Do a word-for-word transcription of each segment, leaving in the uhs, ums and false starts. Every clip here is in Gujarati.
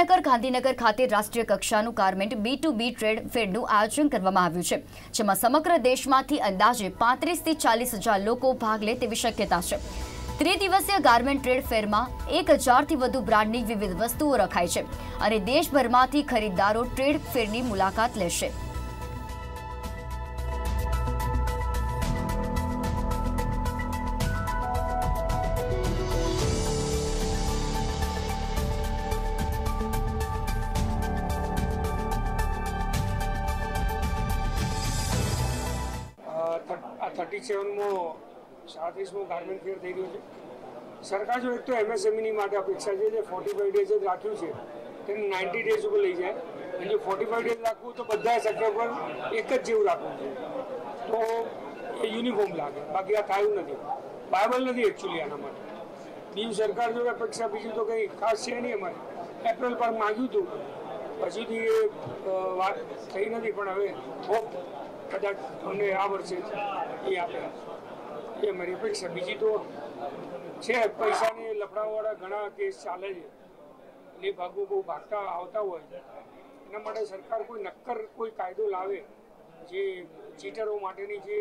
પાટનગર ગાંધીનગર ખાતે રાષ્ટ્રીય કક્ષાનું garment B to B trade ફેરનું આયોજન કરવામાં આવ્યું છે, જેમાં સમગ્ર દેશમાંથી અંદાજે પાંત્રીસ થી ચાલીસ હજાર લોકો ભાગ લે તેવી શક્યતા છે। ત્રિદિવસીય ગાર્મેન્ટ ટ્રેડ ફેરમાં એક હજારથી વધુ બ્રાન્ડની વિવિધ વસ્તુઓ રખાઈ છે અને દેશભરમાંથી ખરીદદારો ટ્રેડ ફેરની મુલાકાત લેશે। थर्टी सेवनमो सातीसमो गार्मेंट फेर थी गयो। सरकार जो एक तो एमएसएमई अपेक्षा है फोर्टी फाइव डेज राख्यू है नाइंटी डेज पर लई जाए और जो फोर्टी फाइव डेज राखव तो बधा सेक्टर पर एक ज जेवुं राखवुं तो ये यूनिफॉर्म लगे, बाकी आ थायुं नथी, बायबल नहीं एक्चुअली आना माटे। बीजू सरकार जो अपेक्षा बीजू तो कई खास है नहीं। अमारे एप्रिल पर मांग्यु हतुं पछीथी वात थई नथी, पण हवे होप कदाच अમને આ વર્ષે એ આપે એ મારી અપેક્ષા। બીજી તો છે પૈસાની લફડાવાળા ઘણા કેસ ચાલે છે, એ ભાગો બહુ ભાગતા આવતા હોય, એના માટે સરકાર કોઈ નક્કર કોઈ કાયદો લાવે જે ચીટરો માટેની જે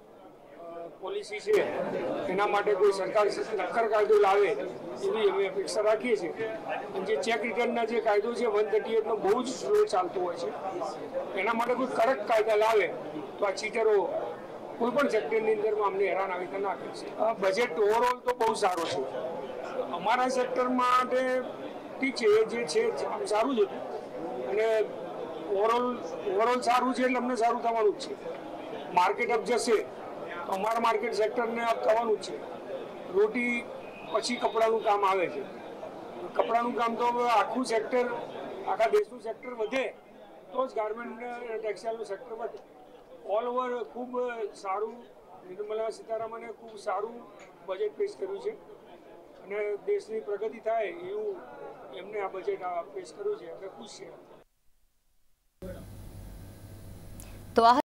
પોલિસી છે એના માટે કોઈ સરકાર નક્કર કાયદો લાવે એવી અમે અપેક્ષા રાખીએ છીએ। અને જે ચેક રિટર્નના જે કાયદો છે વન થર્ટી એટનો બહુ જ સ્લો ચાલતો હોય છે, એના માટે કોઈ કડક કાયદા લાવે તો આ ચીટરો કોઈ પણ સેક્ટરની અંદરમાં અમને હેરાન આવી ના કરે। બજેટ ઓવરઓલ તો બહુ સારો છે અમારા સેક્ટર માટે, ઠીક છે એ જે છે આમ સારું જ હતું અને ઓવરઓલ ઓવરઓલ સારું છે એટલે અમને સારું થવાનું જ છે। માર્કેટ અપ જશે તો અમારા માર્કેટ સેક્ટરને અપ થવાનું જ છે। રોટી પછી કપડાનું કામ આવે છે, કપડાનું કામ તો આખું સેક્ટર આખા દેશનું સેક્ટર વધે તો જ ગાર્મેન્ટ ટેક્સટાઇલનું સેક્ટર વધે। ઓલ ઓવર ખૂબ સારું નિર્મલા સીતારામને ખૂબ સારું બજેટ પેશ કર્યું છે અને દેશની પ્રગતિ થાય એવું એમને આ બજેટ પેશ કર્યું છે, એટલે ખુશ છે। તો